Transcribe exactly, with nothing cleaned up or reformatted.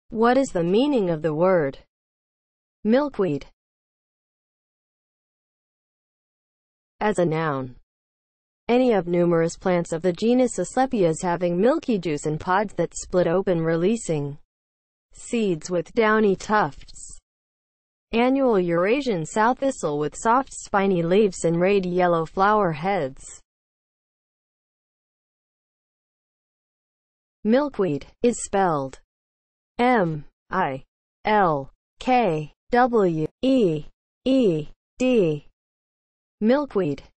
What is the meaning of the word milkweed as a noun? Any of numerous plants of the genus Asclepias having milky juice and pods that split open, releasing seeds with downy tufts. Annual Eurasian sow thistle with soft spiny leaves and rayed yellow flower heads. Milkweed is spelled M I L K W E E D. Milkweed